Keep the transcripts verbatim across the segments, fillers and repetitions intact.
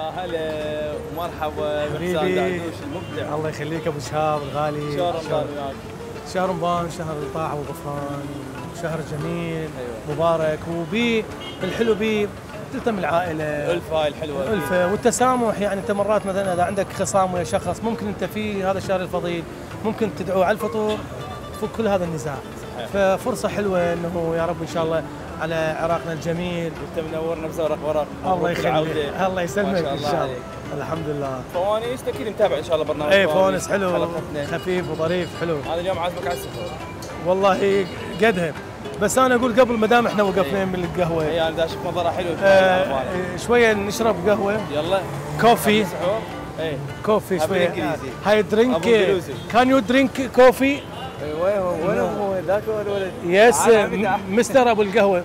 يا هلا ومرحبا بحسام دعدوش المبدع. الله يخليك ابو شهاب الغالي. شهر رمضان وياك. شهر رمضان شهر الطاعه والغفران، شهر جميل. أيوة. مبارك، وبي الحلو بي تلتم العائله، الألفة هاي الحلوه، الألفة والتسامح. يعني انت مرات مثلا اذا عندك خصام ويا شخص، ممكن انت في هذا الشهر الفضيل ممكن تدعو على الفطور تفك كل هذا النزاع. صحيح. ففرصه حلوه انه يا رب ان شاء الله على عراقنا الجميل. انت منورنا بزورق ورق. الله يخليك، الله يسلمك ان شاء الله. الحمد لله. فوانيس اكيد متابع ان شاء الله برنامج. اي فوانيس حلو خفيف وظريف حلو. هذا اليوم عازمك على السفر. والله قدها، بس انا اقول قبل ما دام احنا وقفنا من القهوه. اي انا اشوف منظرها حلو. آه شويه نشرب قهوه. يلا كوفي. اي كوفي شويه. هاي درينك. كان يو درينك كوفي؟ وين وين هو ذاك الولد؟ يس مستر ابو القهوه.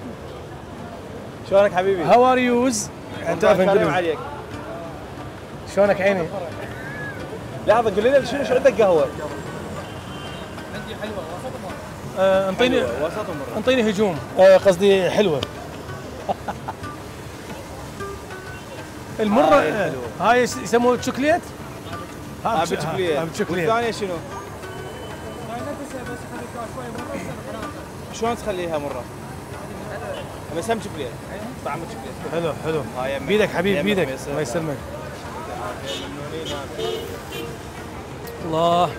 شلونك حبيبي؟ هاو ار يوز؟ انت سلام عليك. شلونك عيني؟ لحظه قول لنا شنو شو عندك قهوه؟ عندي حلوه وسط ومر. آه انطيني وسط ومر. انطيني هجوم، آه قصدي حلوه. المره آه هاي يسموه شوكليت؟ هاي بالشوكليت. والثانيه شنو؟ شلون تخليها مره؟ بس هم شوكليت. طعم الشوكليت. حلو حلو. بيدك حبيبي بيدك، الله يسلمك. الله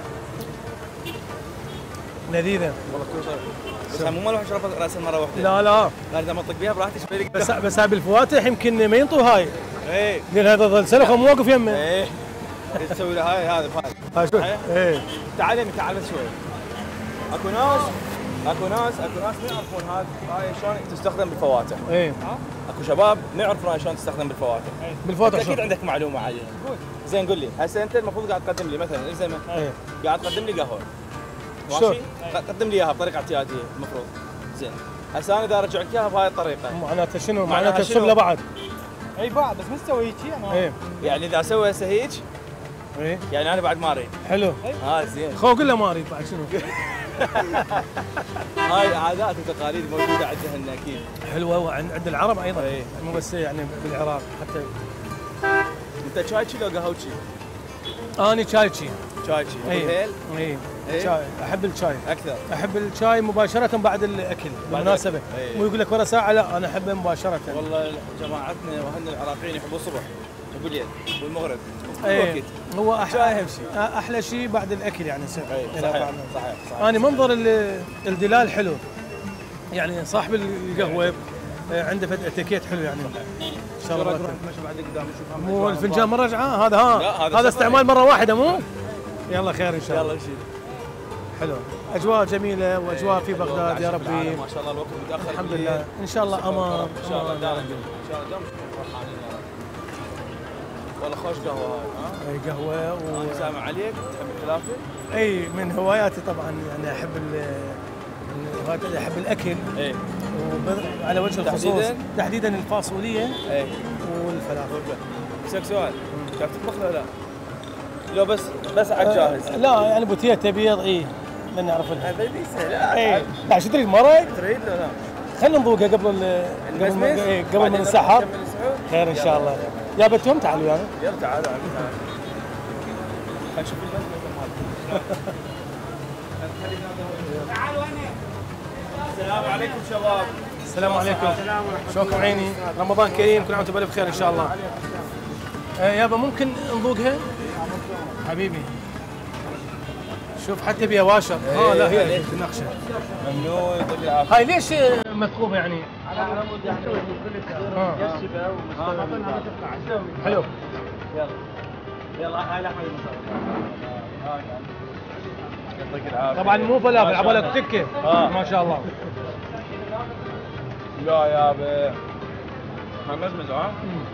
لذيذه والله كل شيء. بس مو مال اشرب راسا مره واحده. لا لا لا اذا ما اطق بيها براحتي شوي. بس بس هاي بالفواتح يمكن ما ينطوا هاي. اي لان هذا ظل سلخه مو واقف يمه. اي تسوي له هاي هذا بهذا. هاي شوي. اي تعال تعال بس شوي. اكو ناس اكو ناس اكو ناس ما يعرفون هذا هاي شلون تستخدم بالفواتح. اي اكو شباب ما يعرفون شلون تستخدم بالفواتح. بالفواتح اكيد عندك معلومه عليها. زين قول لي هسه انت المفروض قاعد تقدم لي مثلا الزمه. اي قاعد تقدم لي قهوه. ماشي؟ قدم لي اياها بطريقه اعتياديه المفروض. لك. هسه انا اذا ارجع لك اياها بهاي الطريقه معناته شنو؟ معناته تصب له بعد. اي بعد بس ما تسوي هيك انا. ايه يعني اذا اسوي هسه هيك ايه يعني انا بعد ما اريد. حلو. ها زين. خو قول له ما اريد بعد شنو؟ هاي عادات وتقاليد موجوده عندنا اكيد. حلوه وعند العرب ايضا. ايه. مو بس يعني بالعراق حتى. انت شاي شي لو قهوه شي؟ اني شاي شي. شاي شي. اي اي شاي. احب الشاي اكثر. احب الشاي مباشره بعد الاكل بالمناسبه. مو يقول لك ورا ساعه، لا انا احبه مباشره. والله جماعتنا واهلنا العراقيين يحبوا الصبح يحبوا الليل والمغرب ايه وقت. هو احلى اهم شيء احلى شيء بعد الاكل يعني يصير. ايه صحيح صحيح صحيح. انا منظر الدلال حلو يعني صاحب القهوه عنده فد اتيكيت حلو يعني. ان شاء الله مو الفنجان مره رجعه هذا. ها هذا استعمال مره واحده مو. يلا خير ان شاء الله. يلا نشيل. حلو اجواء جميله واجواء في بغداد يا ربي. ما شاء الله الوقت متاخر. الحمد لله ان شاء الله امان. ان شاء الله دائما ان شاء الله دائما فرحانين يا رب. والله خوش قهوه هاي. اي قهوه و سامع عليك تحب الفلافل؟ اي من هواياتي طبعا يعني احب ال احب الاكل. اي وعلى وجه الخصوص تحديدا الفاصوليه. اي والفلافل. بسالك سؤال، تعرف تطبخ ولا لا؟ لو بس بس على جاهز. أه لا يعني بوتيتا بيض اي من نعرف لها. هذا سهل. اي لا شو تريد مرق؟ تريد لا لا خلينا نذوقها قبل ال قبل ما اي قبل ما ننسحب. خير ان شاء الله. يا بتهم تعالوا ويانا. يلا تعالوا تعالوا تعالوا. خلينا نشوف تعالوا هنا. السلام عليكم شباب. السلام عليكم. شلونكم عيني؟ رمضان كريم، كل عام وانتم بالف خير ان شاء الله. آه يابا ممكن نذوقها؟ حبيبي. شوف حتى بيها واشر. اه لا هي النقشه. ممنوع يعطيك العافيه. هاي ليش مثقوبه يعني؟ على مود يعني اه يسبه ومستوي. حلو. يلا يلا هاي لحمه المصاري. يعطيك العافيه. طبعا مو فلافل على بالك تكه. آه. ما شاء الله. لا يا ابي مزمز ها؟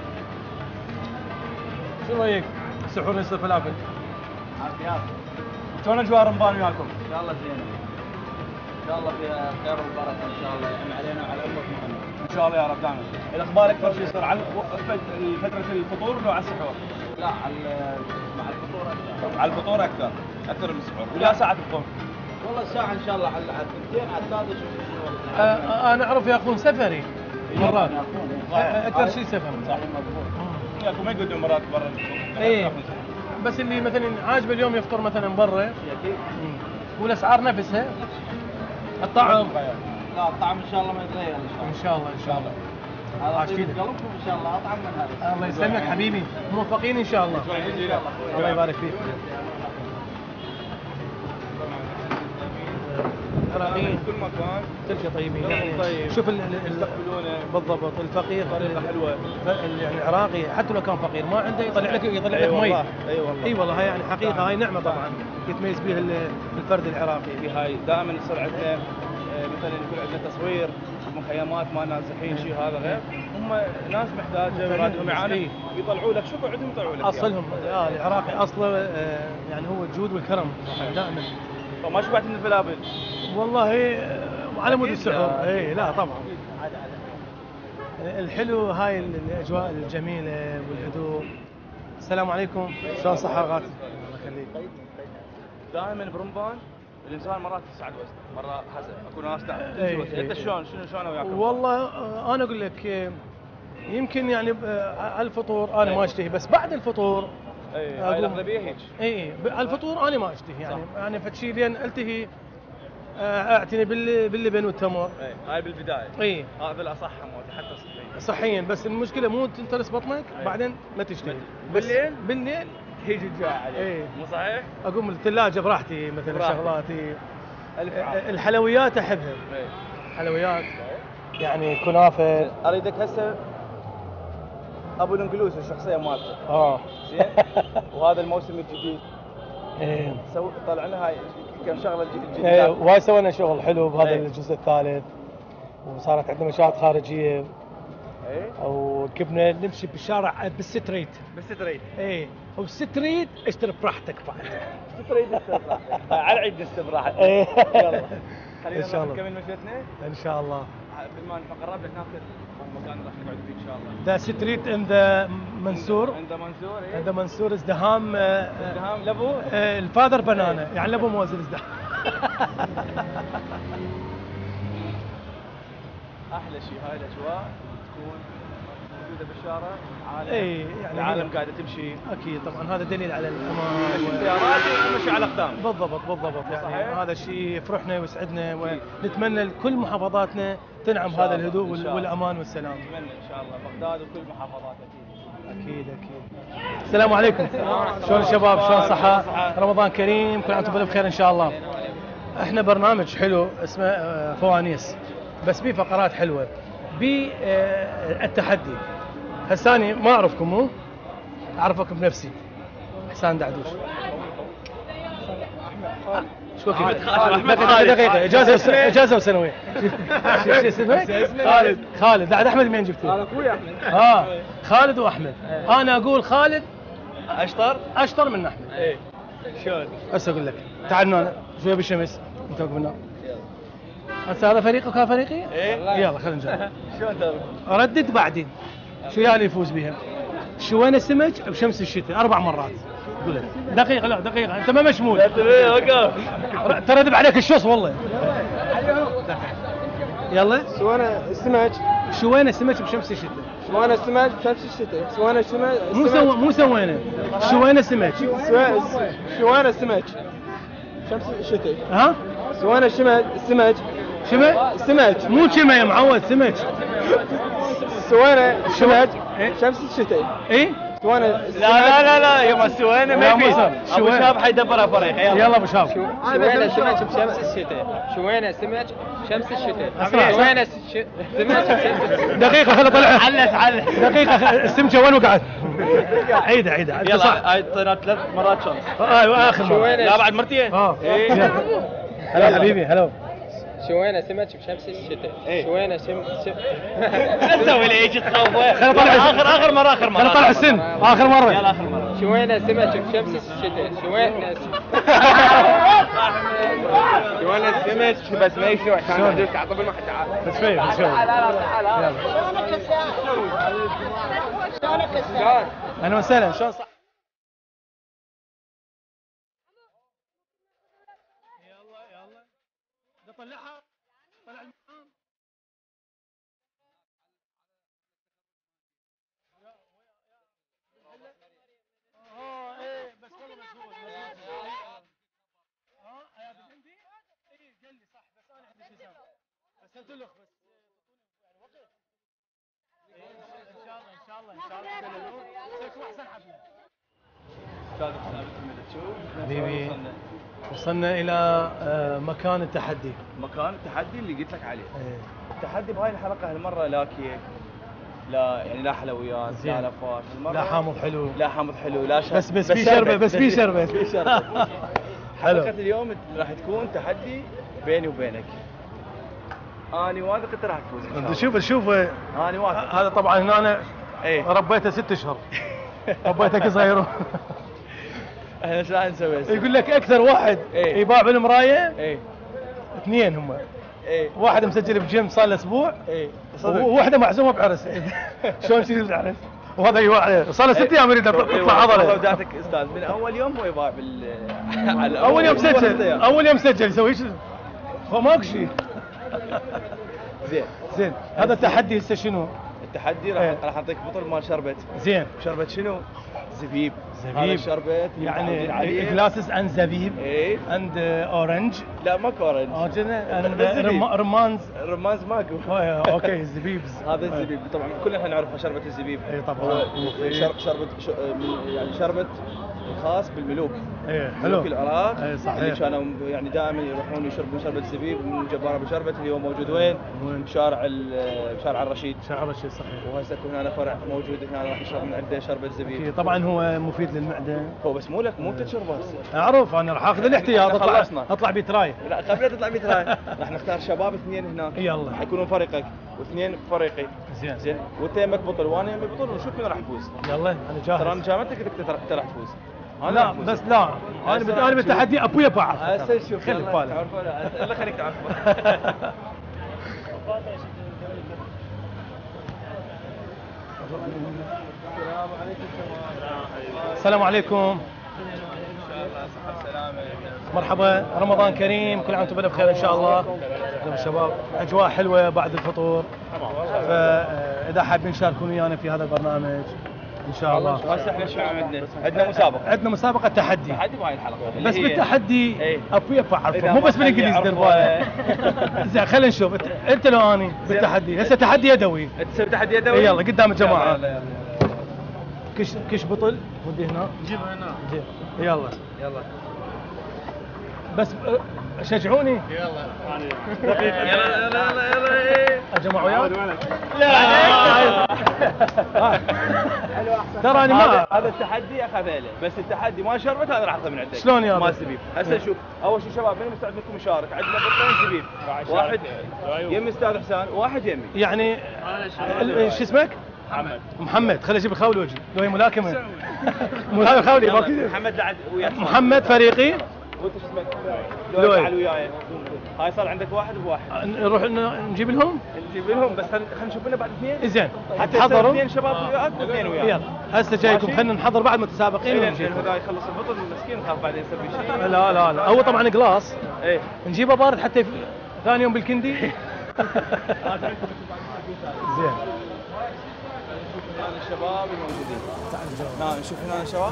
شو رايك؟ سحور نص الفلافل. عافيات. شلون اجواء رمضان وياكم؟ ان شاء الله زينه. ان شاء الله فيها خير وبركه ان شاء الله يعني علينا وعلى امه محمد. ان شاء الله يا رب دائما. الاخبار اكثر شيء يصير على فتره الفطور ولا على السحور؟ لا على مع الفطور اكثر. على الفطور اكثر اكثر من السحور. ولا ساعه تفطر؟ والله الساعه ان شاء الله على الثنتين على الثالثه شوف شنو. انا اعرف ياخذون سفري مرات. اكثر شيء سفر. صحيح مضبوط. ياكم ما يقعدون مرات برا. اي بس اللي مثلا عاجبه اليوم يفطر مثلا برا اكيد. والاسعار نفسها. الطعم لا الطعم ان شاء الله ما يتغير ان شاء الله. ان شاء الله ان شاء الله. هذا عاش طيب فيك. قلبكم ان شاء الله اطعم من هذا. الله يسلمك حبيبي، موفقين ان شاء الله. الله يبارك فيك. العراقيين كل مكان كل شيء طيبين يعني. طيب. شوف ال- ال- يستقبلونه بالضبط الفقير بطريقه حلوه. ال- يعني العراقي حتى لو كان فقير ما عنده يطلع لك يطلع لك اي مي. والله اي والله. اي والله هاي يعني حقيقه، هاي نعمه طبعا يتميز بها ال- الفرد العراقي. في هاي دائما يصير عندنا آه، مثلا يكون عندنا تصوير مخيمات ما نازحين شيء هذا غير هم ناس محتاجه ورادهم اعانه يطلعوا لك شوفوا عندهم يطلعوا لك اصلهم آه العراقي اصله آه يعني هو الجود والكرم دائما. فما شبعت من الفلافل. والله آه، على مود السحور. اي لا طبعا الحلو هاي ال- الاجواء الجميله والهدوء. السلام عليكم، شلون صحه غاتي؟ الله يخليك. دائما برمضان الانسان مرات يسعد وسطه، مرات حسب اكو ناس إي، تعب. إي، انت إي. شلون شنو شلون وياك؟ والله آه، انا اقول لك آه، يمكن يعني آه، على الفطور انا ما اشتهي، بس بعد الفطور اي هاي أقوم- الاغلبيه هيك. اي ب- على الفطور انا ما اشتهي يعني صح. يعني فشي لين التهي آه، اعتني بال- باللبن والتمر. اي هاي بالبدايه. اي هذا الاصح موت حتى صحيا. صحيا، بس المشكله مو تنترس بطنك بعدين ما تشتهي. بس بالليل؟ بالليل تيجي الجوع عليك. إي. مو صحيح؟ اقوم الثلاجه براحتي مثلا براحتك. شغلاتي. الف عافيه. الحلويات احبها، إي. حلويات يعني كنافه. اريدك هسه ابو الانجلوس الشخصيه مالته اه زين وهذا الموسم الجديد ايه سو طلع لنا هاي كم شغله جديده. ايه وايد سوينا شغل حلو بهذا إيه. الجزء الثالث، وصارت عندنا مشاهد خارجيه اي وكبنا نمشي بالشارع بالستريت. بس تريد ايه وبالستريت اشتري براحتك بعد. تريد استراحه على عيد استراحه. ايه يلا خلينا إن شاء نروح الله. نكمل مشيتنا ان شاء الله. بما ان قربنا هناك مكان راح نقعد فيه ان شاء الله. ذا ستريت ان ذا منصور. عند منصور اي عند منصور ازدهام. آه، ازدهام لابو. آه، الفاذر بنانا يعني لابو موزن ازدهام. احلى شيء هاي الاجواء تكون موجوده بالشارع. عالم اي يعني العالم هي- قاعده تمشي اكيد طبعا هذا دليل على الامان و- سيارات ومشي على اقدام. بالضبط بالضبط يعني صحيح. هذا الشيء يفرحنا ويسعدنا، ونتمنى لكل محافظاتنا تنعم إن شاء هذا الله، الهدوء إن وال- شاء الله. والامان والسلام. اتمنى ان شاء الله بغداد وكل محافظات اكيد. اكيد اكيد. السلام عليكم، شلون الشباب؟ شلون صحة؟ رمضان كريم، كل عام وانتم بالف خير ان شاء الله. احنا برنامج حلو اسمه آه، فوانيس، بس بيه فقرات حلوه، بيه آه، التحدي. هساني ما اعرفكم، مو اعرفكم بنفسي، حسان دعدوش. شو كذا؟ دقيقة دقيقة اجازة وس- اجازة وسنوية. شو شو اسمك؟ خالد. خالد بعد احمد منين جبته؟ هذا اخوي احمد. اه خالد واحمد. انا اقول خالد اشطر. اشطر من احمد. ايه شلون؟ بس اقول لك تعال هنا شويه بالشمس انت وقف هنا. هسه هذا فريقك وهذا فريقي؟ ايه يلا خلينا نجرب. شلون ترى؟ اردد بعدين شو يعني يفوز بها؟ شوينا سمك بشمس الشتاء اربع مرات. قول دقيقة لا دقيقة انت ما مشمول. وقف. ترى ذب عليك الشوص والله. يلا سوينا السمك شوينا سمك بشمس الشتاء. سوينا السمك بشمس الشتاء. سوينا السمك مو سو مو سوينا شوينا سمك. سوينا السمك شمس الشتاء. ها؟ سوينا السمك السمك شمع؟ السمك مو شمع يا معود سمك. سوينا السمك شمس الشتاء. ايه؟ سوينا لا لا لا لا يوم سوينا لا، ما ما صار. في. ابو شوينا. شاب حيدبرها فريق يلا. يلا ابو شاب. شوينا سمك بشمس الشتاء. شوينا سمك بشمس الشتاء. أسرع. شوينا س- ش- سمك بشمس الشتاء. دقيقة خلي طلع. علت علت. دقيقة خ- السمكة وين وقعت؟ عيدها عيدها أنت صح. يلا هاي اعطينا ثلاث مرات شانس. آه، ايوه اخر مرة. شوينا لا بعد مرتين. اه إيه. يلا. هلا حبيبي هلا. شوينا سمك بشمس الشتاء. إيه. شوينا سم سم لا تسوي لي هيك تخوفه. خلي طلع اخر اخر مرة اخر مرة. خلي طلع السن اخر مرة. يلا اخر مرة. شوينا سمك بشمس الشتاء. شوينا س- شوينا سمك بس ما يشوع كان هذوك عطوا بالمحتعة. بس شوي بس شوي. يلا. اهلا وسهلا شلون صح؟ يلا يلا طلعها طلع المقام. حبيبي وصلنا الى آه، مكان التحدي. مكان التحدي اللي قلت لك عليه. ايه. التحدي بهاي الحلقه هالمره لا كيك، لا يعني لا حلويات، لا لفات، لا حامض حلو، لا حامض حلو، لا شربت، بس بس في شربه، بس في شربه في شربه. حلقه اليوم راح تكون تحدي بيني وبينك. اني واثق انت راح تفوز ان شاء الله. انت شوف شوف اني واثق. هذا طبعا هنا انا ايه ربيته ست اشهر. ربيته قصير. احنا ايش راح نسوي هسه؟ يقول لك اكثر واحد إيه؟ يباع بالمرايه ايه اثنين هم. ايه واحد مسجل بجيم صار له اسبوع، ايه صدق. وواحده معزومه بعرس. شلون شيء بعرس؟ وهذا يباع صار له ست ايام يريد تطلع عضله. وداتك استاذ من اول يوم هو يباع بال على اول يوم سجل، اول يوم سجل يسوي ايش؟ هو ماكو شيء. زين زين هذا التحدي هسه شنو؟ التحدي راح إيه. راح اعطيك بطل مال شربت. زين شربت شنو؟ زبيب. زبيب. هذا الشربت يعني جلاسز اند زبيب ايه اند اورنج. لا ماكو اورنج. اه كذا بس زبيب. رمانز. رمانز ماكو. اوكي الزبيبز. هذا الزبيب طبعا كلنا احنا نعرف شربة الزبيب. اي طبعا. هو شرب شربة ش- من- يعني شربة خاص بالملوك. ايه حلو. ملوك العراق. اي صحيح. اللي كانوا يعني دائما يروحون يشربون شربة الزبيب من جبارة بشربة اللي هو موجود وين؟ وين؟ بشارع ال- بشارع الرشيد. شعر الشيء صحيح. وهسه هنا فرع موجود هنا راح يشرب من عنده شربة زبيب. أكيد. طبعا هو مفيد للمعده. هو بس مو لك مو انت تشربه هسه. اعرف انا راح اخذ الاحتياط. إحنا اطلع خلصنا. اطلع بتراي. لا قبل لا تطلع بيتراي راح نختار شباب اثنين هناك. يلا. حيكونون فريقك واثنين فريقي. زين زين وانت يمك بطل وانا يمي بطل ونشوف مين راح يفوز. يلا انا ترى جاهز. انا جامعتك انت ترى انت راح تفوز. أنا لا راح أفوز. بس لا انا بت- انا بالتحدي ابويا بعرف. هسه شوف خلي يلا بالك. تعرفون الله خليك تعرف. السلام عليكم. مرحبا رمضان كريم، كل عام وانتم بالف خير ان شاء الله. اهلا بالشباب، اجواء حلوه بعد الفطور، فاذا حابين تشاركون ويانا في هذا البرنامج ان شاء الله. هسه احنا شو عندنا؟ عندنا مسابقه. عندنا مسابقه تحدي، تحدي بهاي الحلقه اللي بس هي- بالتحدي إيه. ابويا بعرفه إذا مو ما بس حد بالانجليزي يعرفه. دير بالك. زين خلينا نشوف أنت- انت لو اني بالتحدي هسه تحدي يدوي. انت تسوي تحدي يدوي؟ إيه يلا قدام الجماعه. يلا يلا كش كش بطل ودي هنا. جيبها هنا. زين يلا يلا بس أه، شجعوني. يلا يلا يلا يلا ايه اجمع وياك. لا ترى انا هذا ما هذا التحدي اخذ له، بس التحدي ما شربت هذا راح اخذه من عندك. شلون يا ما رب؟ زبيب. هسه شوف اول شيء شباب من مستعد منكم يشارك؟ عندنا بطلين زبيب، واحد يمي استاذ حسان وواحد يمي. يعني ال- شو اسمك؟ محمد. محمد خليني اجيب الخولي واجي لو هي ملاكمه. مو هذا الخولي باكي. محمد لعد وياك. محمد فريقي. وانت شو اسمك؟ لؤي. لؤي تعال وياي. هاي صار عندك واحد بواحد. نروح ن- نجيب لهم. نجيب لهم بس خلينا نشوف لنا بعد اثنين. زين حتى حضروا. يصير اثنين شباب وياك واثنين وياك. يلا هسه جايكم ماشي؟ خلينا نحضر بعد متسابقين إيه، ونجيكم. لأن هذا يخلص البطل مسكين خاف بعدين يسوي شيء. لا لا لا هو طبعا قلاص ايه نجيبه بارد حتى يف- ثاني يوم بالكندي. زين هنا الشباب الموجودين. نعم نشوف هنا الشباب.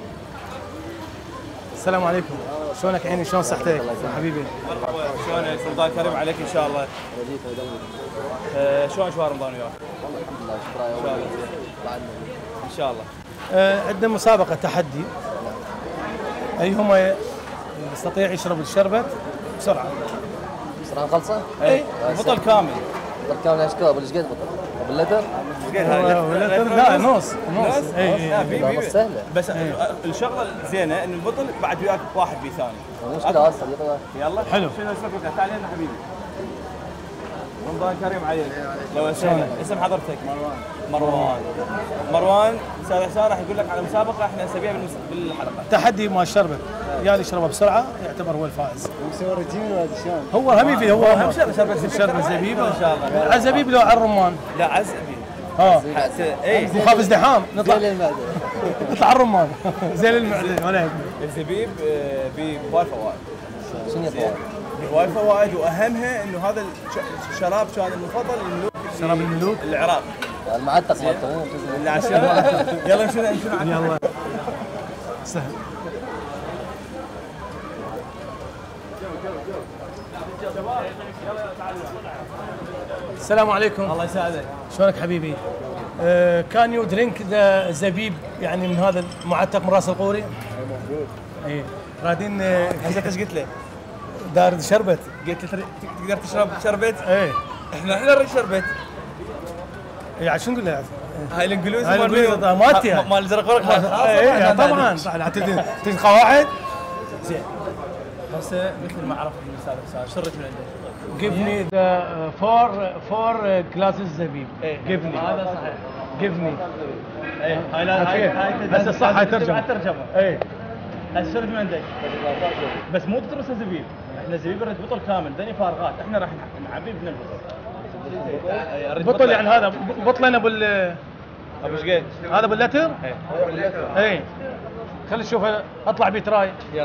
السلام عليكم، شلونك عيني؟ شلون صحتك يا حبيبي؟ مرحبا شلونك؟ رمضان كريم عليك ان شاء الله. آه، شلون اشوار رمضان وياك؟ ان شاء الله ان شاء الله. آه، عندنا مسابقة تحدي، أيهما يستطيع يشرب الشربت بسرعة. بسرعة خلصة؟ اي بطل كامل. بطل كامل ايش كذا ايش قد بطل؟ باللتر؟ لا نص نص اي لا، اي بي- لا بي- بس سهلة. بس الشغله الزينه ان البطل بعد وياك واحد بي ثاني. المشكلة اصلا يطلع يلا حلو. شنو اسمك انت؟ تعال هنا حبيبي. رمضان كريم عليك. لو اسم اسم حضرتك مروان. مروان مروان استاذ حسان راح يقول لك على مسابقه احنا نسويها بالمس- بالحلقه. تحدي مال الشربت، يا اللي يشربها بسرعة يعتبر هو الفائز. مسوي رجيم ولا شلون؟ هو هم يفيد هو أهم شيء شربت زبيب. شرب الزبيب ان شاء الله. على الزبيب لو على الرمان. لا عزبي. ها اي مخاف ازدحام زي نطلع المعدة. نطلع على الرمان. زي المعدة ولا يهمك. الزبيب آه، بوايد فوائد. شنو يطلع؟ بوايد فوائد واهمها انه هذا الش- الشراب كان المفضل للملوك. شراب الملوك. العراق. المعتق مالته. اللي عشان يلا نمشي نمشي يلا سهل. السلام عليكم، الله يساعدك. شلونك حبيبي؟ كان يو درينك ذا زبيب يعني من هذا المعتق من راس القوري؟ موجود. اي رادين هسه ايش قلت له؟ دار شربت. قلت له تقدر تشرب شربت؟ اي احنا احنا نريد شربت. يعني شو نقول له؟ هاي الانجليزي هاي مال الانجليزي مال مالتي مال زرق اي طبعا صح تدري تدري قواعد. زين هسه مثل ما عرفت من الاستاذ حسام شو الريت من عنده؟ Give me the uh, four four uh, glasses زبيب. Give me. هذا صحيح. Give me. ايه هاي لا هاي هاي هسه صح هاي ترجمة. الترجمة. اي هسه شو الريت من عندك؟ بس مو بترس زبيب، احنا زبيب نريد بطل كامل ذني فارغات، احنا راح نعبي من البطل. بطل يعني هذا بطلنا بال ابو شقيد هذا باللتر؟ ايه اي خلي نشوف اطلع بيه تراي. يلا.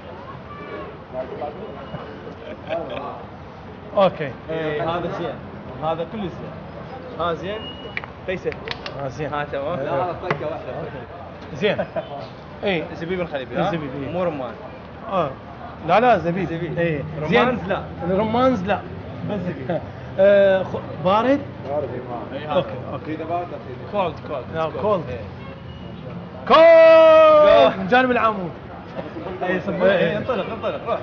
اوكي. ايه هذا زين، هذا كله زين. ها زين فيصل. ها زين. ها تمام. لا هذا طقه واحده. زين. اي زبيب الخليبي ها؟ زبيب، إيه. مو رمان. اه لا لا زبيب. زبيب. اي رمانز لا. الرمانز لا. بس زبيب. آه خ- بارد؟ اي هذا. اوكي اوكي. اذا بارد كولد كولد. لا كولد. كولد من جانب العمود. اي صب اي انطلق انطلق روح.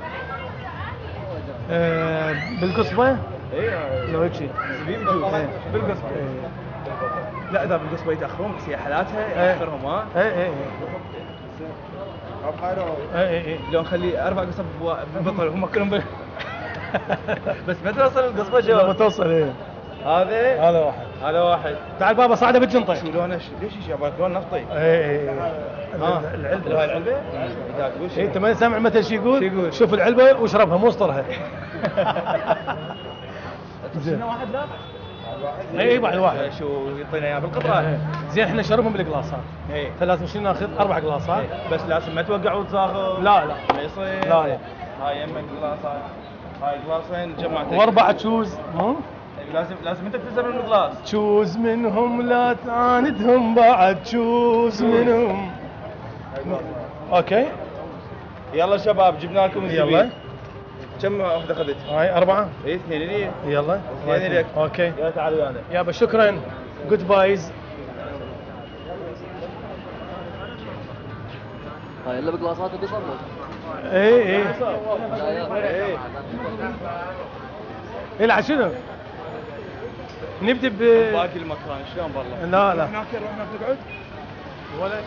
آه بالقصبة؟ اي لو هيك شيء. زبيب جوز بالقصبة. لا اذا بالقصبة يتاخرون بس هي حالاتها ياخرهم ها. اي اي اي اي اي لو نخلي اربع قصب بالبطل هم كلهم بال... بس ما توصل القصبة جو. لما توصل ايه هذا هذا واحد. هذا واحد. تعال بابا صعده بالجنطة. شو لونه ش- ليش يا بالك لون نفطي؟ اي اي ها العلبة. لو هاي العلبة؟ إذا تقول إيه، شيء. انت ما سامع متى شو يقول؟ شو يقول؟ شوف العلبة واشربها مو اسطرها. زين واحد لا؟ اي اي بعد واحد. شو يعطينا اياه بالقطرة؟ زين احنا نشربهم بالقلاصات. اي فلازم نشيل ناخذ اربع قلاصات. بس لازم ما توقع وتصاغر. لا لا ما يصير. لا لا. هاي يمك قلاصات. هاي قلاصين جمعتين. واربع تشوز مو؟ لازم لازم انت تلزم القلاص. تشوز منهم لا تعاندهم بعد تشوز منهم. اوكي يلا شباب جبنا لكم الزبيب. يلا. كم واحدة اخذت؟ هاي اربعة. اي اثنين لي. يلا اثنين لك. اوكي يلا تعالوا ويانا. يابا شكرا. جود بايز. هاي الا بقلاصات وقصب. اي اي ايه العب شنو؟ نبدا ب باقي المكان شلون بالله؟ لا لا هناك نروح هناك نقعد؟ ولا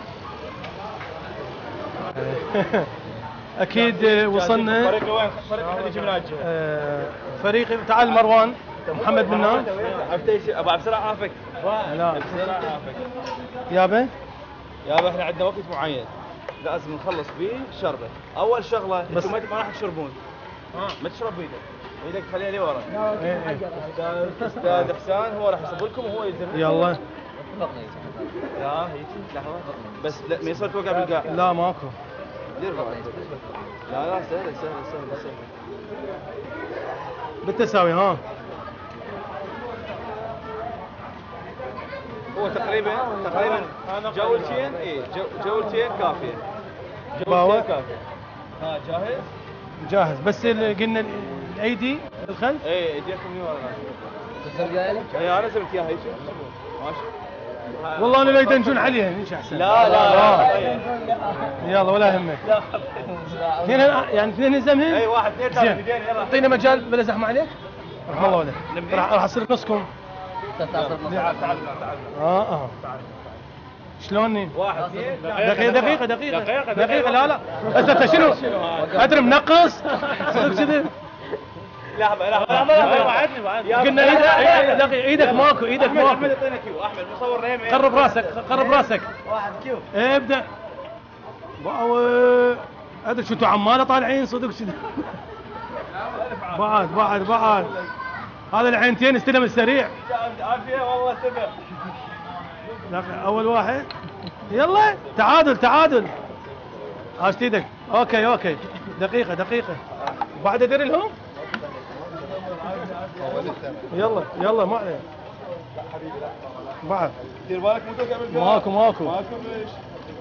اكيد وصلنا. فريق وين؟ فريق احد يجي من الجهه. آه، فريق تعال مروان محمد منان. عفتي ابو عبد السلام عافك. لا عبد السلام عافك. يابا يابا احنا عندنا وقت معين لازم نخلص فيه شربه. اول شغله بس- انتم ما ما راح تشربون. ما تشرب بيدك. ايدك خليها لي ورا. إيه، إيه. استاذ استاذ حسان هو راح يصب لكم وهو يزر. يلا لا هيك لحظه بس لا ما يصير توقع بالقاع. لا ماكو. دير بالك. لا لا سهله سهله سهله سهله. بالتساوي ها. هو تقريبا تقريبا جولتين اي جو- جولتين كافيه. باوة. جولتين كافيه. ها جاهز؟ جاهز بس اللي قلنا الايدي الخلف. اي ايديكم لي ورا. الزرقاء اي انا سمت اياها هيك ماشي. والله انا لا يدنجون عليها ايش احسن. لا لا لا طيب. يلا ولا يهمك. اثنين يعني اثنين نزمهم. اي واحد اثنين ثلاثة زين ايدين يلا. اعطينا مجال بلا زحمه عليك. رحم الله والديك. راح راح اصير نصكم. تعال تعال تعال. اه اه شلوني؟ واحد اثنين دقيقة دقيقة دقيقة دقيقة لا لا انت شنو؟ ادري منقص صدق كذا. لحظة لحظة لحظة وعدني وعدني. قلنا ايدك دقيقة ايدك ماكو ايدك احمد ماكو. احمد اعطينا كيو احمد مصور ريم. قرب راسك قرب راسك. واحد كيو. ابدا. باو ادري شو انتوا عماله طالعين صدق شنو. بعد بعد بعد هذا العينتين استلم السريع. عافية والله سبع. دقيقة. اول واحد يلا تعادل تعادل. هاش ايدك. اوكي اوكي دقيقة دقيقة. بعد ادري لهم. يلا يلا ما عليه. بعد دير بالك مو توقع بالقاع. ماكو ماكو. ماكو ليش؟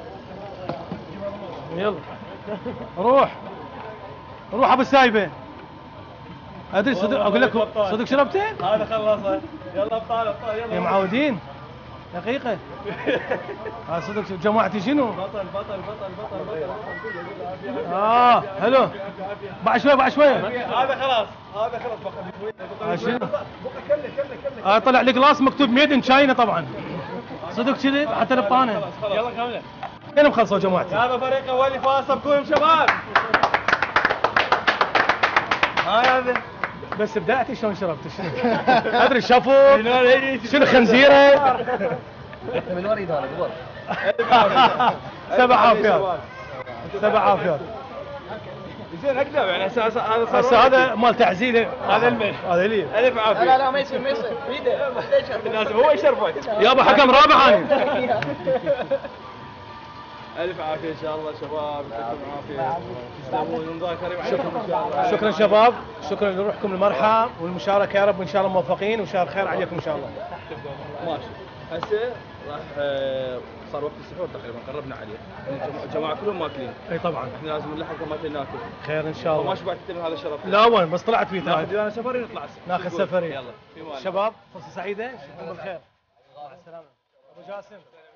يلا روح روح ابو السايبه. ادري صدق اقول لك صدق شربتين؟ هذا خلصه. يلا ابطال ابطال يلا. يا معودين دقيقة. ها صدق جماعتي شنو؟ بطل بطل بطل بطل بطل. اه حلو. بعد شوي بعد شوي. هذا خلاص هذا خلاص بقى شنو؟ بقى كله كله كله. اه طلع لي جلاس مكتوب ميد ان تشاينا طبعا. صدق كذي حتى البطانة. يلا كمل. وين مخلصوا جماعتي؟ هذا فريق اول اللي فاز صفقوهم شباب. هاي هذا بس بدأتي شلون شربت شنو؟ ادري شافوا شنو خنزيره؟ انت من وريد هذا قبل. سبع عافيات سبع عافيات. زين اكذب يعني هسه هذا صار هسه هذا مال تعزيله. هذا الملح هذا لي. الف عافيه. لا لا ما يصير ما يصير بيده لازم هو يشرفك. يابا حكم رابع انا. الف عافيه ان شاء الله شباب يعطيكم العافيه. تسلمون رمضان كريم عليكم ان شاء الله. شكرا شباب شكرا لروحكم المرحى والمشاركه يا رب وان شاء الله موفقين وشهر خير عليكم ان شاء الله. ماشي هسه راح آه، صار وقت السحور تقريبا قربنا عليه. الجماعه كلهم ماكلين. اي طبعا احنا لازم نلحق ما ناكل. خير ان شاء وما الله. شبعت من هذا الشرف. لا وين بس طلعت فيه ناخذ ترى. ويانا سفري نطلع ناخذ سفري. يلا في مال. شباب فرصه سعيده اشوفكم بالخير. مع السلامه. ابو جاسم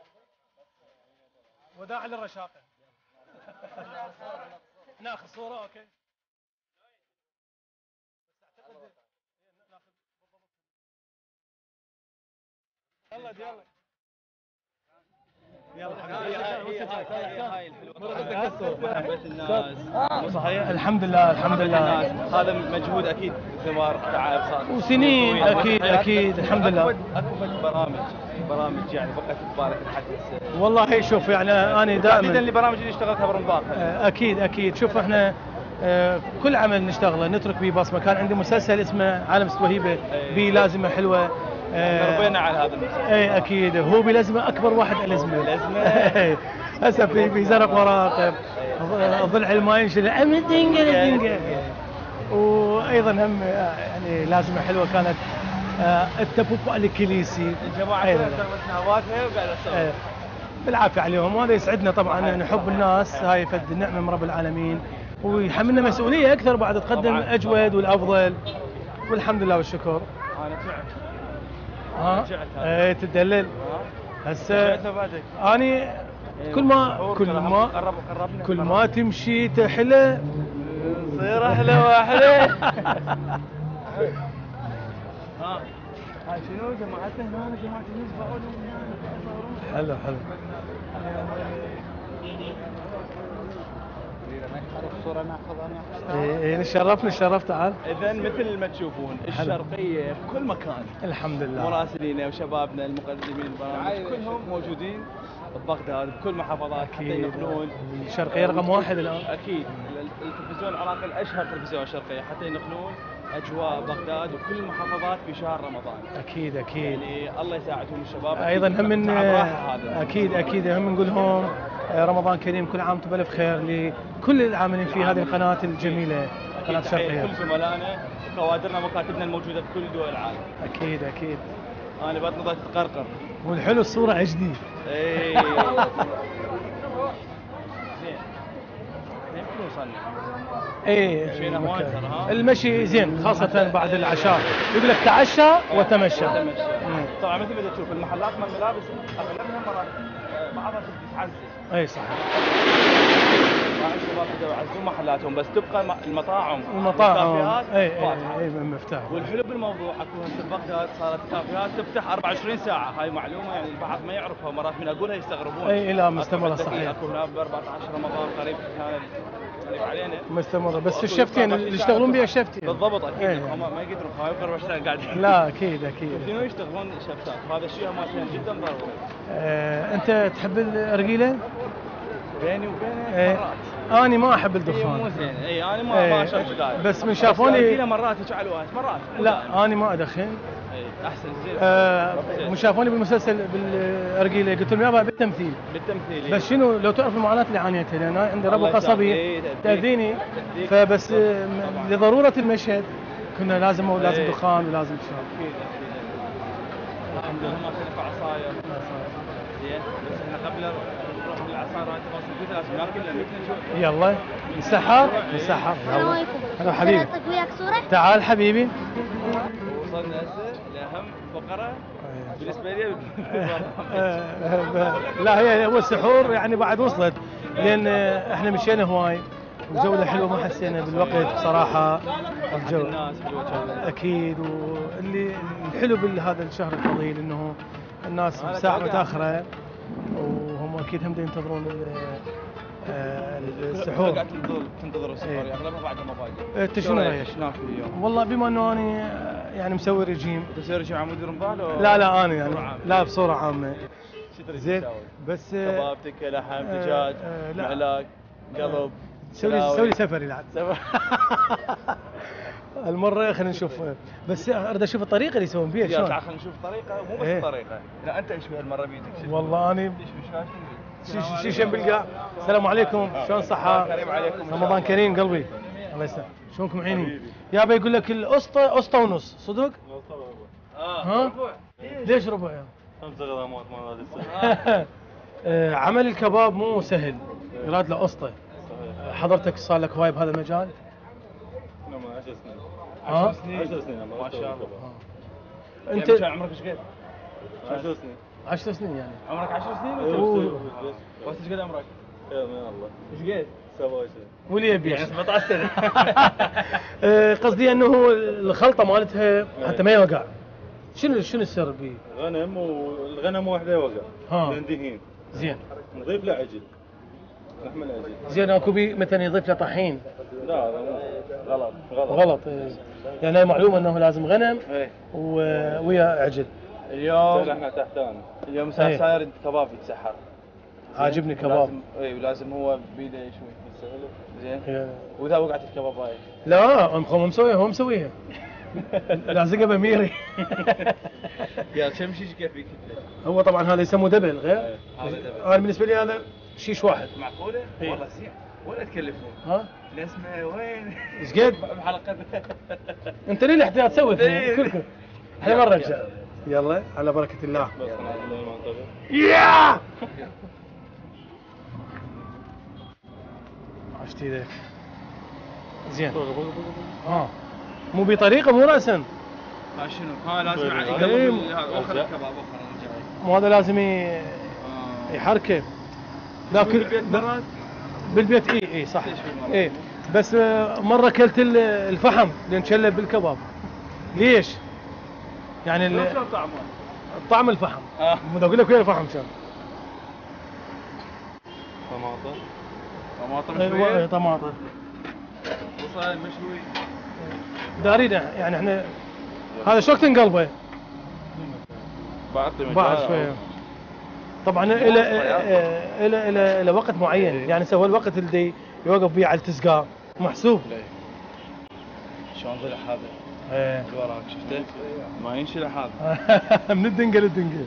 وداع للرشاقه. ناخذ صوره اوكي. يلا يلا صحيح. الحمد لله الحمد لله. هذا مجهود اكيد ثمار تعب صار وسنين اكيد اكيد الحمد لله. اكو برامج برامج يعني بقت تبارك الحدث. والله شوف يعني انا تحديدا دائما اللي برامج اللي اشتغلتها برمضان. اكيد اكيد شوف احنا آه، كل عمل نشتغله نترك به بصمه. كان عندي مسلسل اسمه عالم وهيبه بي لازمه حلوه. آه، ربينا على هذا المسلسل. اي اكيد هو بلازمه اكبر واحد الازمه. الأزمة. هسه في في زرق وراقب ضلع الماء ينشل امدينجا. وايضا هم آه، يعني لازمه حلوه كانت آه، التبوبا الكليسي. الجماعه أيضاً. كلها سوتنا هواتها وقاعده تسوي. آه، بالعافيه عليهم وهذا يسعدنا طبعا نحب الناس. هاي فد نعمه من رب العالمين ويحملنا مسؤوليه اكثر بعد تقدم طبعاً. الاجود والافضل والحمد لله والشكر. انا تعبت. ها رجعت اي تدلل هسه رجعت بعدك. اني كل ما كل ما قرب قربنا كل ما تمشي تحلى نصير احلى واحلى. ها هاي شنو جماعتنا هنا جماعه النسبه حلو حلو. اي اي شرفنا الشرف تعال. اذا مثل ما تشوفون الشرقيه بكل مكان. الحمد لله. مراسلينا وشبابنا المقدمين البرامج كلهم موجودين ببغداد بكل محافظات حتى ينقلون. الشرقيه رقم واحد الان. اكيد التلفزيون العراقي الاشهر تلفزيون شرقيه حتى ينقلون اجواء بغداد وكل المحافظات في شهر رمضان. اكيد اكيد. يعني الله يساعدهم الشباب. ايضا هم من تعب راحة هذا. اكيد اكيد هم نقول لهم رمضان كريم كل عام وانتم بالف خير لكل العاملين في هذه القناه الجميله قناه أكيد تحية الشرقيه. كل زملائنا وكوادرنا ومكاتبنا الموجوده في كل دول العالم. اكيد اكيد. انا بطني ضلت تقرقر. والحلو الصوره اتش دي. اي زين يمكن وصلنا. اي مشينا هواي ترى ها. المشي زين خاصه بعد العشاء يقول لك تعشى وتمشى. تمشى. مم. طبعا مثل ما تشوف المحلات مال الملابس اغلبها مرات آه، بعضها تتعزز. اي صح. مع الشباب بدأوا يعززون محلاتهم بس تبقى م- المطاعم المطاعم والكافيهات اي فاتحة. اي اي مفتاح. والحلو بالموضوع اكو هسه بغداد صارت كافيهات تفتح أربعة وعشرين ساعه. هاي معلومه يعني البعض ما يعرفها مرات من اقولها يستغربون. اي لا أكو مستمره عندك صحيح. اكو هنا ب أربعة عشر رمضان قريب كان قريب علينا. مستمره بس وأكو الشفتين اللي يشتغلون بها الشفتين. بالضبط اكيد إيه. هم ما يقدرون خايف أربعة وعشرين ساعه قاعدين. لا اكيد اكيد. شنو يشتغلون شفتات وهذا الشيء مالتهم جدا ضروري. آه، انت تحب الرجيله؟ بيني وبينك إيه. مرات انا ما احب هي مو الدخان. زين. اي انا ما إيه. ما اشرب سجاير بس من شافوني- بس مرات هيك على الوقت مرات مو دائما. لا انا ما ادخن. اي احسن زين. آه، زين. من شافوني بالمسلسل بالرجيله قلت لهم يابا بالتمثيل. بالتمثيل بس شنو لو تعرف المعاناه اللي عانيتها لان أنا عندي الله ربو يسامحك. قصبي إيه، تأذيك. تاذيني تأذيك. فبس آه، طبعاً. لضروره المشهد كنا لازم لازم إيه. دخان ولازم شرب. اكيد اكيد الحمد لله ما كنا عصاير زين بس احنا قبل نروح بالعصاير هاي تفاصيل كذا لازم ناكل مثل نشوف. يلا نسحر نسحر السلام يلا. عليكم. هلا حبيبي اطق وياك صورة؟ تعال حبيبي. وصلنا هسه لاهم فقره بالنسبه لي. لا هي هو السحور يعني بعد وصلت، لان احنا مشينا هواي وجوله حلوه ما حسينا بالوقت بصراحه. الجو الناس حلوه كانت. اكيد، واللي الحلو بهذا الشهر الفضيل انه الناس بساعه متاخره، وهم اكيد هم ينتظرون ال- آه، السحور. قاعد تنتظر تنتظر السحور اغلبها بعد ما باقي. انت شنو رايك؟ ايش ناكل اليوم؟ والله بما انه انا يعني مسوي رجيم. تسوي شيء عمود رمضان لو لا لا انا يعني لا بصوره عامه. زين بس كباب، تكه، لحم، آه، دجاج، آه، لا. معلاق، قلب. سوي لي سلاوي. سوي لي سفري لعد. المره خلينا نشوف، بس اريد اشوف الطريقه اللي يسوون بيها يا شلون. تعال خلينا نشوف طريقه، مو بس إيه. طريقه. لا انت ايش هالمره بيدك؟ شو والله انا تسوي؟ شو شاشة؟ شيشن بالقاع. السلام عليكم، شلون صحه؟ كريم عليكم. رمضان كريم قلبي. الله يسلمك. شلونكم عيني؟ يابا يقول لك القسطه قسطه ونص، صدق؟ اه ها؟ ليش ربع يعني؟ خمسة غرامات ما هذا السنة. آه، عمل الكباب مو سهل، يراد له قسطه. حضرتك صار لك هواي بهذا المجال؟ نعم عشر سنين. ها؟ عشر سنين ما شاء الله. انت انت عمرك ايش قد؟ عشر سنين. عشر سنين يعني. عمرك عشر سنين أوه. ولا بس ايش قد عمرك؟ يا من الله. ايش قد؟ سبعة وعشرين. واللي يبي يعني سبعة عشر سنه. آه، قصدي انه هو الخلطه مالتها حتى ما يوقع. شنو شنو السر بيه؟ غنم، والغنم واحدة يوقع. ها. لندهين. زين نضيف له عجل. لحم العجل. زين اكو بي مثلا يضيف له طحين. لا هذا مو غلط غلط. غلط آه. يعني هاي معلومه انه لازم غنم ايه و- ويا عجل. اليوم احنا تحتان. اليوم إيه. صاير كباب يتسحر. عاجبني كباب. لازم اي ولازم هو بيده شوي. زين يا- واذا وقعت الكباب هاي لا هم هو مسويها هو مسويها. لازقها بميري. يا كم شيء كيف فيك هو طبعا هذا يسموه دبل غير. هذا دبل. انا بالنسبه لي هذا شيش واحد. معقوله؟ إيه. والله زين ولا تكلفون ها؟ الاسماء وين؟ ايش قد؟ بحلقه انت ليه الاحتياط سوي إيه. كلكم. احنا ما نرجع. يلا على بركه الله. بس انا والله ما انتظر. يا عشت ايدك. زين. ها مو بطريقه مو راسا. ها شنو؟ ها لازم إيه. يقلب هذا اخر الكباب اخر رجع. مو هذا لازم ي- يحركه. لكن بالبيت مرات بالبيت اي اي صح. اي بس آه، مره اكلت ال- الفحم لان شلب بالكباب. ليش؟ يعني ال- شلون طعمه؟ طعم الفحم. آه. مو اقول لك وين الفحم كان؟ طماطم. طماطم أيوة، شويه طماطم. بصل مشوي. دارينا يعني احنا هذا شو وقت نقلبه؟ بعطي مجال. بعد شويه. طبعا الى الى الى الى وقت معين، يعني سوى الوقت اللي يوقف بيه على التسقاء محسوب. شلون طلع هذا؟ ايه اللي وراك شفته؟ ما ينشلح هذا. من الدنقل للدنقل.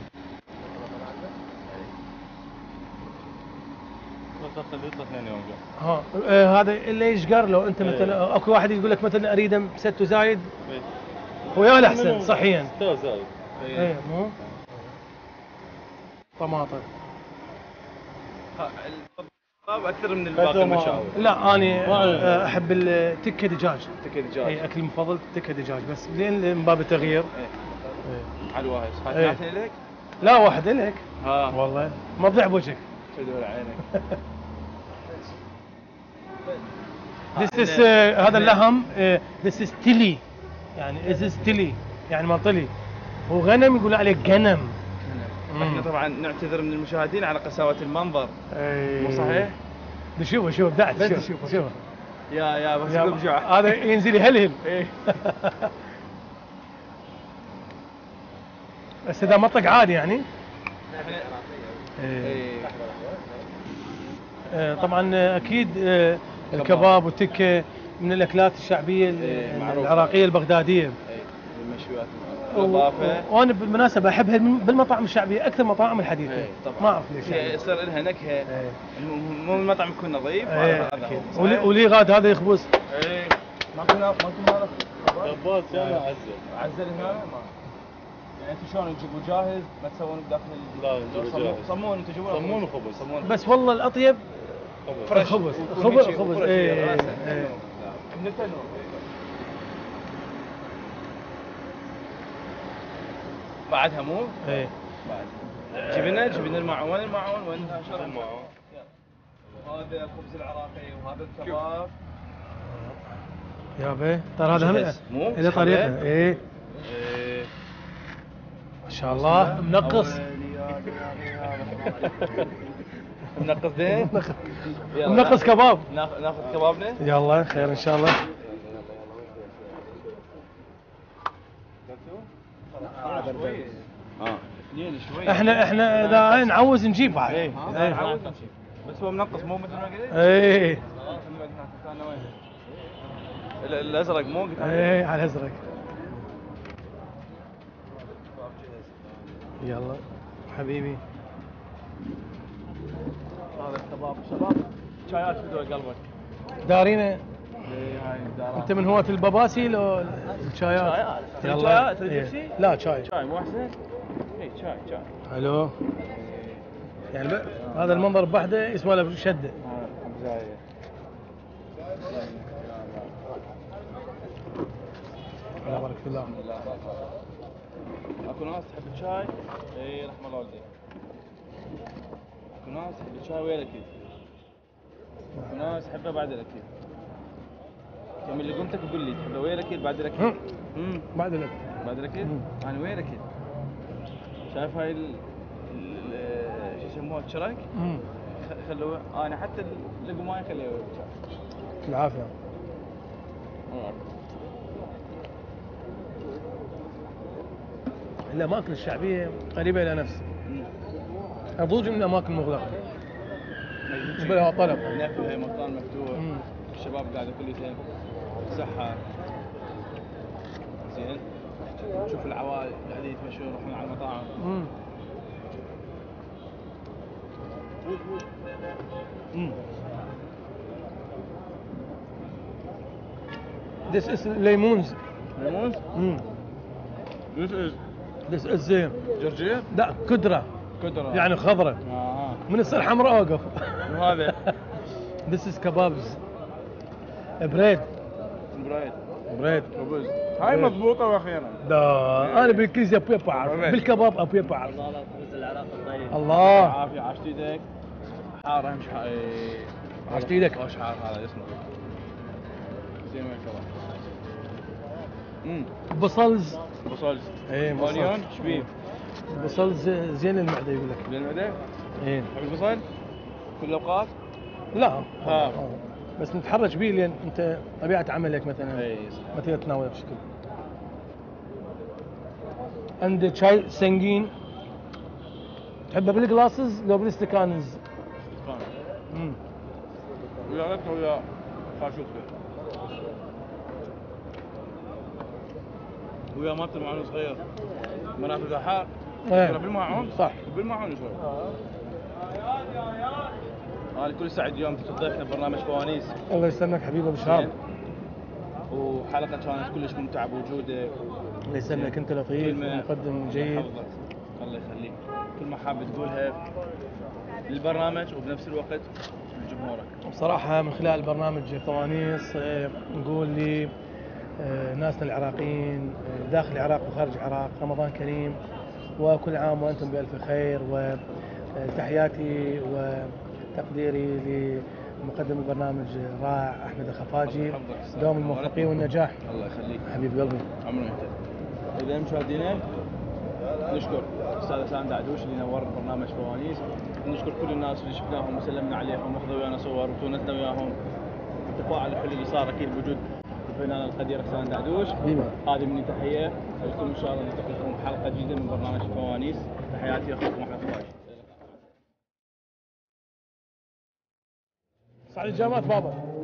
بس اخذ يطلع ثاني يوم جاي. ها آه، هذا اللي يشقر له انت مثلا اكو واحد يقول لك مثلا اريده ست وزايد ويا الاحسن صحيا. ستة زايد. ايه مو طماطم. الكباب اكثر من الباقي المشاوي. لا انا آه، احب التكه دجاج. تكه دجاج. اي اكل المفضل تكه دجاج بس لين من باب التغيير. إيه. حلوه هاي صح. إيه. ثلاثه لك؟ لا واحد لك ها والله ما تضيع بوجهك. تدور عينك. This is آه، هذا اللحم آه، this is تلي يعني this is تلي يعني منطلي وغنم يقول عليه غنم. احنا طبعا نعتذر من المشاهدين على قساوه المنظر. مو صحيح؟ شوف شوف بدعت بس شوف شوف- شوف يا يا بس يا- قلب جوع. هذا ينزل يهلهل. ايه بس اذا مطق عادي يعني. ايه آه، طبعا آه، اكيد آه، الكباب والتكه من الاكلات الشعبيه ال- إيه، معروفة. العراقيه البغداديه. ايه المشويات و- اضافه. وانا بالمناسبه احبها من- بالمطاعم الشعبيه اكثر من المطاعم الحديثه. إيه، طبعاً. ما اعرف ليش يعني. هي يصير لها نكهه. إيه. الم- مو المطعم يكون نظيف. إيه، هذا هذا أكيد. هو. ولي صحيح؟ ولي غاد هذا يخبز. ايه ما كنا ما كنا دبات كان عزل. عزل هنا ما يعني انتم شلون تجيبوا جاهز ما تسوون بداخل ال- لا، نجيبه صمون- جاهز. صمون انتم تجيبون صمون وخبز. صمون بس والله الاطيب فريش. خبز. ويكون خبز- هيك خبز. فريش إيه، راسه. إيه. من التنور. بعدها مو؟ ايه بعد جبنا جبنا الماعون، وين الماعون؟ وين شر الماعون؟ هذا خبز العراقي وهذا الكباب. يابا ترى هذا هم جهز. مو؟ له طريقه. ايه إيه. ما شاء الله منقص. منقص زين؟ يلا، منقص كباب. ناخذ ناخذ كبابنا؟ يلا خير ان شاء الله. اه اثنين شوي. احنا احنا اذا نعوز نجيب بعد. ايه ايه نعوز نجيب. بس هو منقص مو مثل ما قلت؟ ايه خلاص نقعد هناك مكاننا وين؟ ال- الازرق مو قلت؟ ايه على الازرق. يلا حبيبي. هذا الكباب شباب شايات فدوى قلبك. دارينا. ايه هاي الدارات. انت من هواة الباباسي لو الشايات؟ شايات. تريد يلا. شايات؟ تريد إيه. شيء؟ لا شاي. شاي مو احسن؟ اي شاي شاي. الو. يعني ب... هذا المنظر بوحده اسمه له شده. هذا خبزايه. الله يبارك في الله. اكو ناس تحب الشاي؟ اي رحم الله والديك. اكو ناس تحب الشاي ويا الاكل. اكو ناس تحبه بعد الاكل. كم اللي قمتك قول لي تحبه ويا الاكل بعد الاكل؟ امم بعد لك. بعد الاكل؟ مم. انا ويا الاكل. شايف هاي ال ال- شو يسموها الشرك؟ امم خ- خلوه انا حتى اللقمه خليها ويا الشاي. العافيه. الاماكن الشعبيه قريبه الى نفسي. اضوج من الاماكن المغلقه. بلها طلب. ناكل هاي مكان مفتوح. مم. الشباب قاعده كل شيء صحة. زين. تشوف العوائل قاعدين يتمشون يروحون على المطاعم. امم امم This is lemons. ليمون؟ امم This is This is uh, جرجير؟ لا كدره كدرة. يعني خضره. اه من تصير حمراء اوقف. وهذا This is kebabs. بريد برايد بريد. خبز. هاي مضبوطة واخيرا. ده انا بالانجليزي ابوي بعرف أوكي. بالكباب ابوي بعرف. خبز العراق الطيب. الله عافية عاشت ايدك. حار اهم شيء. إيه. عاشت إيدك. وش حار هذا اسمه. زين وين كباب. امم بصلز. بصل. ايه بصل. اونيون شبيب. بصل ز- زين المعده يقول لك. بالمعدة؟ ايه تحب البصل؟ كل الاوقات؟ لا ها. آه. بس نتحرج بيه لان انت طبيعه عملك مثلا اي صح. ما تقدر تتناوله بشكل. عندك شاي سنجين تحبه بالجلاسز لو بالاستكانز؟ كان. امم ويا ريت ويا خاشوق. ويا مالت المعون صغير. منافذ حار. إيه. ترى بالماعون؟ صح. بالماعون شوي. انا كل سعد يوم تضيفنا ببرنامج فوانيس. الله يسلمك حبيبي ابو شهاب. وحلقه كانت كلش ممتعه بوجودك. الله يسلمك انت لطيف كلمة ومقدم جيد. يحفظك. الله يخليك. كل ما حاب تقولها للبرنامج وبنفس الوقت لجمهورك. بصراحة من خلال برنامج فوانيس آه، نقول لي آه، ناسنا العراقيين آه، داخل العراق وخارج العراق رمضان كريم وكل عام وأنتم بألف خير. وتحياتي وتقديري لمقدم البرنامج الرائع أحمد الخفاجي. يحفظك. دوم الموفقية والنجاح الله يخليك. حبيب قلبي. عمرو انت. اذا مشاهدينا نشكر الاستاذ حسام دعدوش اللي نور برنامج فوانيس. نشكر كل الناس اللي شفناهم وسلمنا عليهم واخذوا ويانا صور وتونسنا وياهم. التفاعل الحلو اللي صار اكيد بوجود الفنان القدير حسام دعدوش. حبيبي. هذه مني تحيه لكم. ان شاء الله نلتقي لكم حلقه جديده من برنامج فوانيس. تحياتي اخوكم احمد خفاجي. سعد الجامعات بابا.